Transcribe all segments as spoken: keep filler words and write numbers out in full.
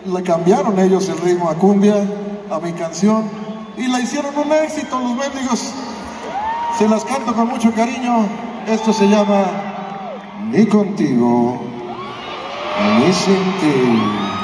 le cambiaron ellos el ritmo a cumbia, a mi canción, y la hicieron un éxito, los mendigos. Se las canto con mucho cariño. Esto se llama Ni contigo, ni sin ti.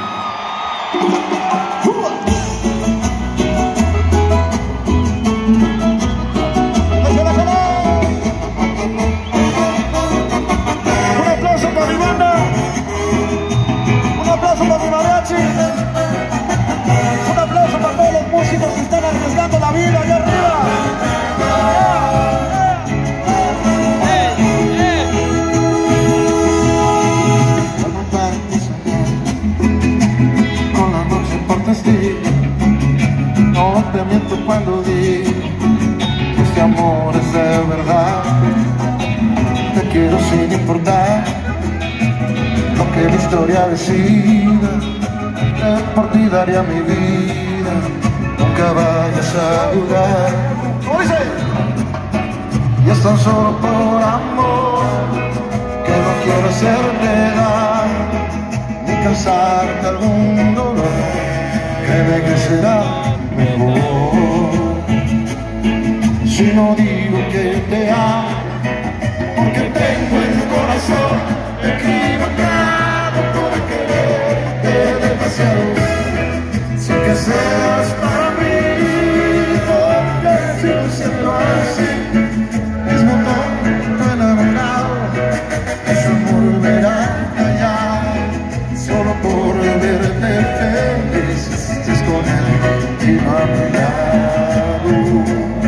No te miento cuando digo que este amor es de verdad. Te quiero sin importar lo que la historia decida. Eh, por ti daría mi vida, nunca vayas a dudar. ¿Cómo dice? Y es tan solo por amor que no quiero hacerte daño, ni causarte algún dolor. Créeme que será mejor si no digo que te amo, porque tengo el corazón equivocado por quererte demasiado, sin que seas para mí, porque sigo siendo así. Es momento enamorado, ese amor verá callar, solo por verte feliz. Con él y no a mi lado,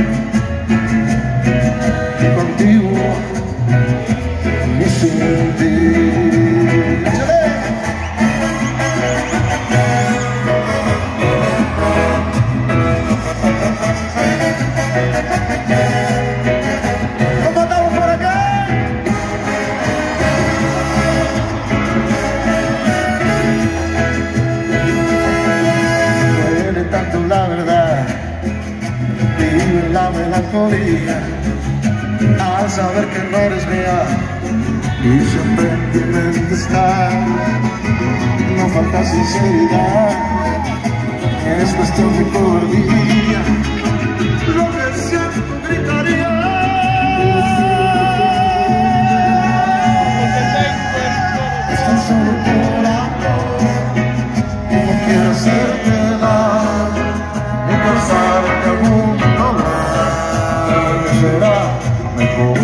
y contigo y sin ti. ¿Cómo estamos por acá? Tanto la verdad, vive la melancolía al saber que no eres mía y siempre en mi mente estás. No falta sinceridad, es cuestión de cobardía, lo que siento gritaría. Es tan solo por amor que no quiero hacerte pasarte algún dolor, que será mejor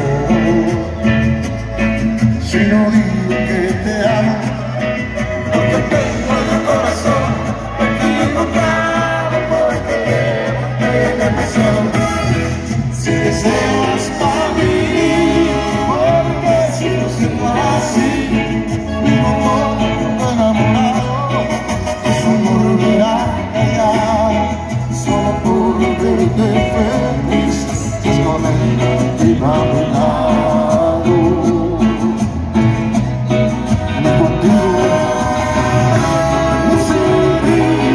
si no digo que te amo, porque tengo el corazón equivocado por quererte demasiado, sin que seas para mí, porque sigo siendo así, mi amor enamorado, eso no volverá a callar. Por verte feliz, es con él y va a mi lado, ni contigo ni sin ti.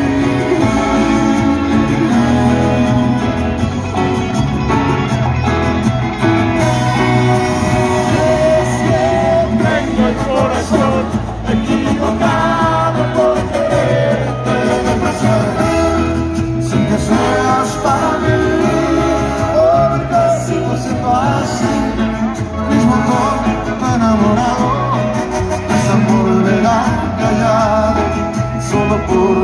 Es que tengo el corazón equivocado por quererte demasiado, que seas para mí, porque sigo siendo así, mismo amor enamorado, ese amor verá callado, solo por